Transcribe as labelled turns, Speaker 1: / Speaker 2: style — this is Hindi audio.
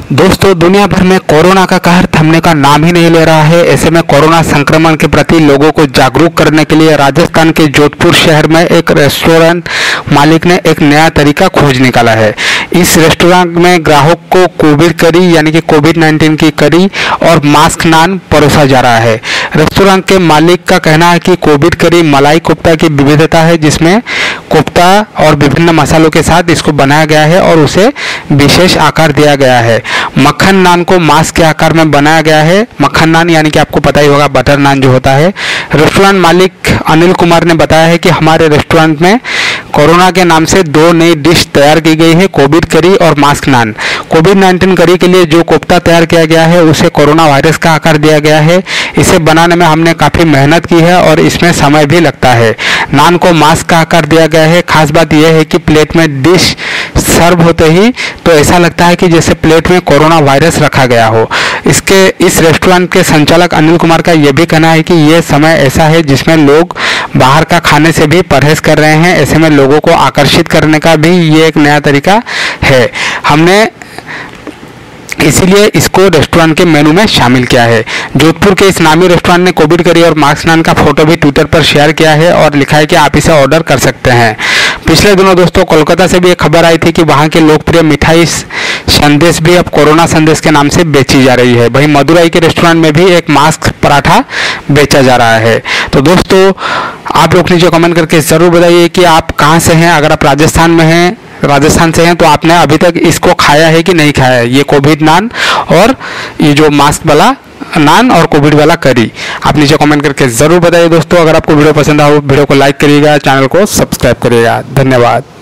Speaker 1: दोस्तों, दुनिया भर में कोरोना का कहर थमने का नाम ही नहीं ले रहा है। ऐसे में कोरोना संक्रमण के प्रति लोगों को जागरूक करने के लिए राजस्थान के जोधपुर शहर में एक रेस्टोरेंट मालिक ने एक नया तरीका खोज निकाला है। इस रेस्टोरेंट में ग्राहक को कोविड करी यानी कि कोविड-19 की करी और मास्क नान परोसा जा रहा है। रेस्टोरेंट के मालिक का कहना है कि कोविड करी मलाई कोफ्ता की विविधता है, जिसमें कोफ्ता और विभिन्न मसालों के साथ इसको बनाया गया है और उसे विशेष आकार दिया गया है। मक्खन नान को मास्क के आकार में बनाया गया है। मक्खन नान यानी कि आपको पता ही होगा बटर नान जो होता है। रेस्टोरेंट मालिक अनिल कुमार ने बताया है कि हमारे रेस्टोरेंट में कोरोना के नाम से 2 नई डिश तैयार की गई है, कोविड करी और मास्क नान। कोविड-19 करी के लिए जो कोफ्ता तैयार किया गया है उसे कोरोना वायरस का आकार दिया गया है। इसे बनाने में हमने काफ़ी मेहनत की है और इसमें समय भी लगता है। नान को मास्क का आकार दिया गया है। खास बात यह है कि प्लेट में डिश सर्व होते ही तो ऐसा लगता है कि जैसे प्लेट में कोरोना वायरस रखा गया हो। इस रेस्टोरेंट के संचालक अनिल कुमार का यह भी कहना है कि यह समय ऐसा है जिसमें लोग बाहर का खाने से भी परहेज कर रहे हैं। ऐसे में लोगों को आकर्षित करने का भी ये एक नया तरीका है। हमने इसीलिए इसको रेस्टोरेंट के मेनू में शामिल किया है। जोधपुर के इस नामी रेस्टोरेंट ने कोविड करी और मास्क नान का फोटो भी ट्विटर पर शेयर किया है और लिखा है कि आप इसे ऑर्डर कर सकते हैं। पिछले दिनों दोस्तों कोलकाता से भी एक खबर आई थी कि वहां के लोकप्रिय मिठाई संदेश भी अब कोरोना संदेश के नाम से बेची जा रही है। वहीं मदुरई के रेस्टोरेंट में भी एक मास्क पराठा बेचा जा रहा है। तो दोस्तों, आप लोग नीचे कमेंट करके ज़रूर बताइए कि आप कहाँ से हैं। अगर आप राजस्थान से हैं तो आपने अभी तक इसको खाया है कि नहीं खाया है, ये कोविड नान और ये जो मास्क वाला नान और कोविड वाला करी। आप नीचे कमेंट करके ज़रूर बताइए दोस्तों। अगर आपको वीडियो पसंद आए वीडियो को लाइक करिएगा, चैनल को सब्सक्राइब करिएगा। धन्यवाद।